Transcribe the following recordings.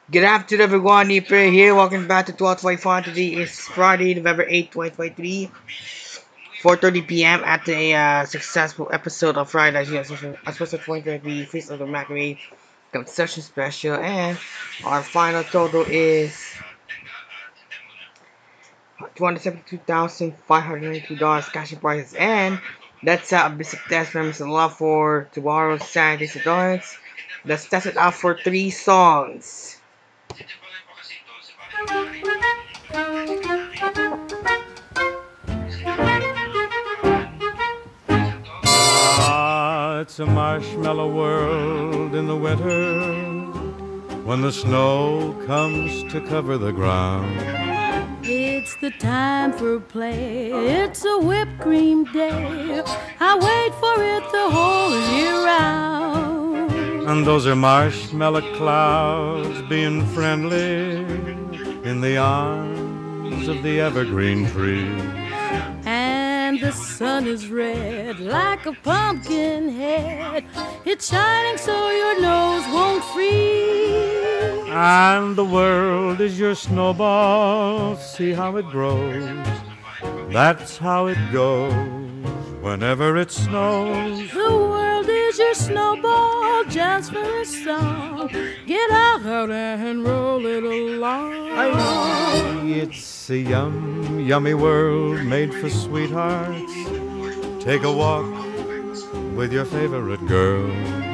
Good afternoon, everyone. Nipper here. Welcome back to 12:25. Today is Friday, November 8th, 2023, 4:30 p.m. After a successful episode of Friday, as 2023 Feast of the Macrame Concession Special, and our final total is $272,592 cash prizes, and that's a basic test from Mr. Love for tomorrow's Saturday's Dance. Let's test it out for 3 songs. It's a marshmallow world in the winter when the snow comes to cover the ground. It's the time for play, it's a whipped cream day. I wait for it the whole year round. And those are marshmallow clouds being friendly in the arms of the evergreen trees. And the sun is red like a pumpkin head. It's shining so your nose won't freeze. And the world is your snowball, see how it grows. That's how it goes whenever it snows. The world is your snowball just for a song. Get out and roll it along. It's a yummy world made for sweethearts. Take a walk with your favorite girl.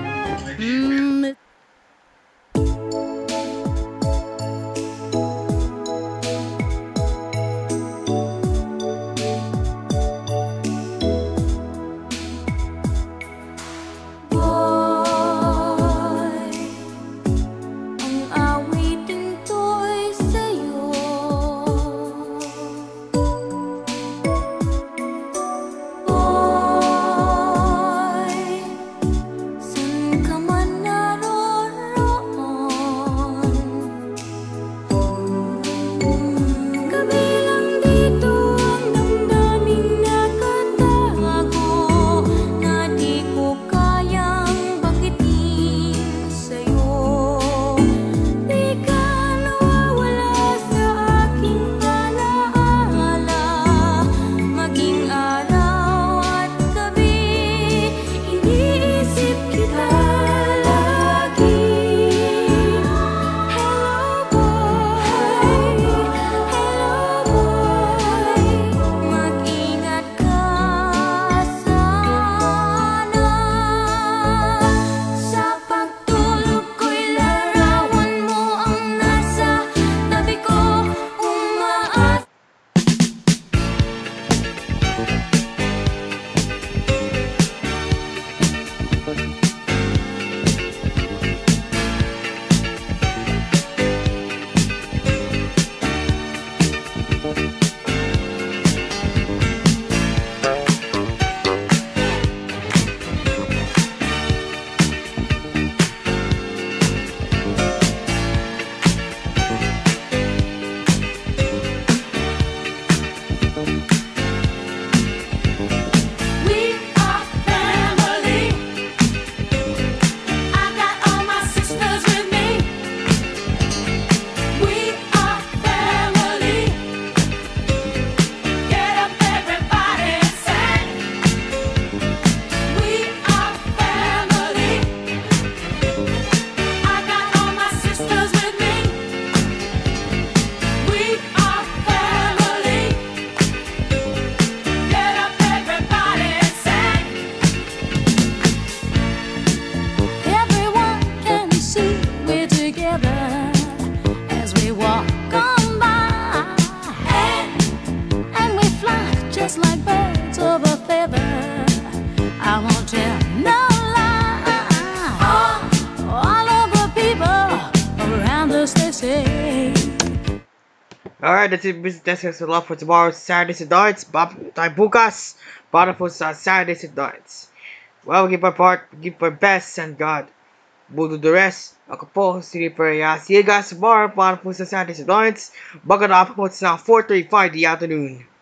Alright, that's it. A lot for tomorrow's Saturday's Darts. Tayo bukas para po sa Saturday's Darts. Well, give our part, give our best, and God will do the rest. Ako po, si Ripper. See you guys tomorrow para po sa Saturday's Darts. Bago na po sa 4:35 the afternoon.